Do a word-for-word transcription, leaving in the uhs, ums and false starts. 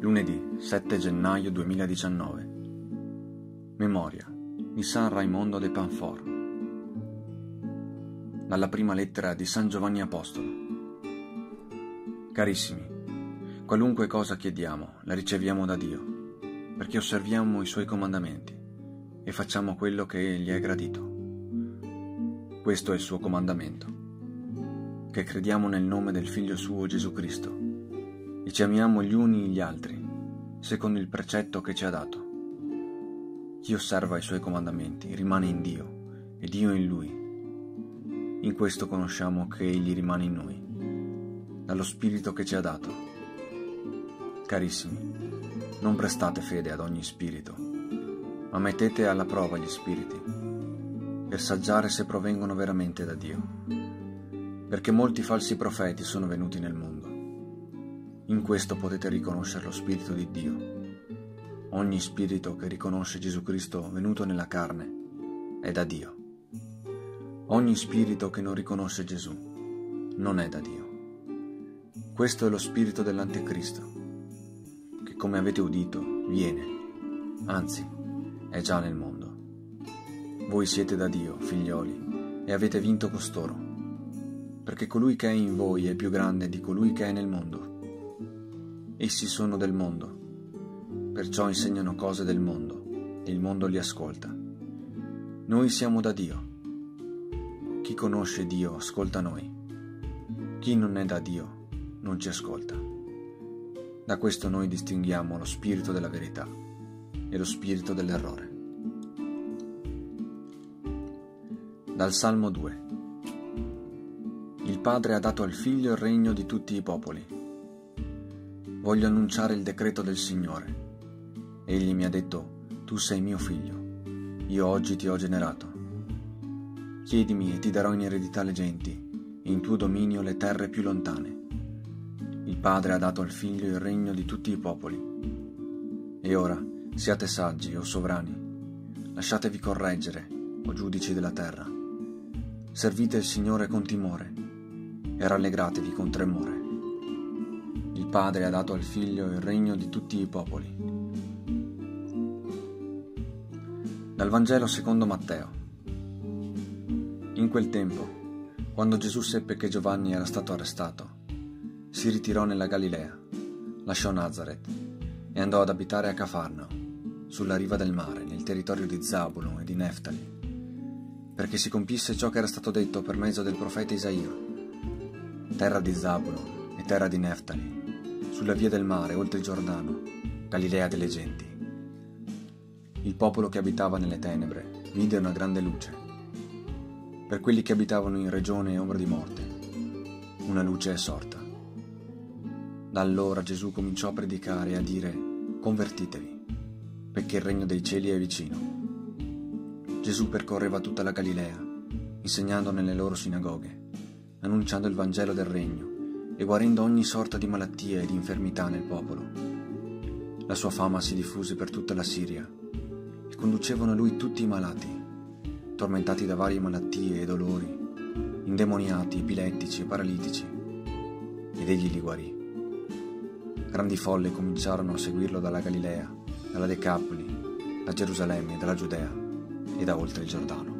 Lunedì sette gennaio duemiladiciannove. Memoria di San Raimondo de Pannfort. Dalla prima lettera di San Giovanni Apostolo. Carissimi, qualunque cosa chiediamo la riceviamo da Dio, perché osserviamo i Suoi comandamenti e facciamo quello che gli è gradito. Questo è il Suo comandamento, che crediamo nel nome del Figlio Suo Gesù Cristo e ci amiamo gli uni gli altri, secondo il precetto che ci ha dato. Chi osserva i Suoi comandamenti rimane in Dio e Dio in Lui. In questo conosciamo che Egli rimane in noi, dallo Spirito che ci ha dato. Carissimi, non prestate fede ad ogni spirito, ma mettete alla prova gli spiriti, per saggiare se provengono veramente da Dio, perché molti falsi profeti sono venuti nel mondo. In questo potete riconoscere lo Spirito di Dio. Ogni spirito che riconosce Gesù Cristo venuto nella carne è da Dio. Ogni spirito che non riconosce Gesù non è da Dio. Questo è lo spirito dell'Anticristo, che come avete udito viene, anzi è già nel mondo. Voi siete da Dio, figlioli, e avete vinto costoro, perché colui che è in voi è più grande di colui che è nel mondo. Essi sono del mondo, perciò insegnano cose del mondo, e il mondo li ascolta. Noi siamo da Dio. Chi conosce Dio ascolta noi. Chi non è da Dio non ci ascolta. Da questo noi distinguiamo lo spirito della verità e lo spirito dell'errore. Dal Salmo due. Il Padre ha dato al Figlio il regno di tutti i popoli. Voglio annunciare il decreto del Signore. Egli mi ha detto: tu sei mio figlio, io oggi ti ho generato. Chiedimi e ti darò in eredità le genti, e in tuo dominio le terre più lontane. Il Padre ha dato al Figlio il regno di tutti i popoli. E ora siate saggi, o sovrani, lasciatevi correggere, o giudici della terra. Servite il Signore con timore, e rallegratevi con tremore. Il Padre ha dato al Figlio il regno di tutti i popoli. Dal Vangelo secondo Matteo. In quel tempo, quando Gesù seppe che Giovanni era stato arrestato, si ritirò nella Galilea, lasciò Nazaret e andò ad abitare a Cafarnao, sulla riva del mare, nel territorio di Zabulon e di Neftali, perché si compisse ciò che era stato detto per mezzo del profeta Isaia: terra di Zabulon e terra di Neftali, sulla via del mare, oltre il Giordano, Galilea delle genti. Il popolo che abitava nelle tenebre vide una grande luce. Per quelli che abitavano in regione ombra di morte, una luce è sorta. Da allora Gesù cominciò a predicare e a dire: convertitevi, perché il regno dei cieli è vicino. Gesù percorreva tutta la Galilea, insegnando nelle loro sinagoghe, annunciando il Vangelo del regno e guarendo ogni sorta di malattia e di infermità nel popolo. La sua fama si diffuse per tutta la Siria e conducevano a lui tutti i malati, tormentati da varie malattie e dolori, indemoniati, epilettici e paralitici, ed egli li guarì. Grandi folle cominciarono a seguirlo dalla Galilea, dalla Decapoli, da Gerusalemme, dalla Giudea e da oltre il Giordano.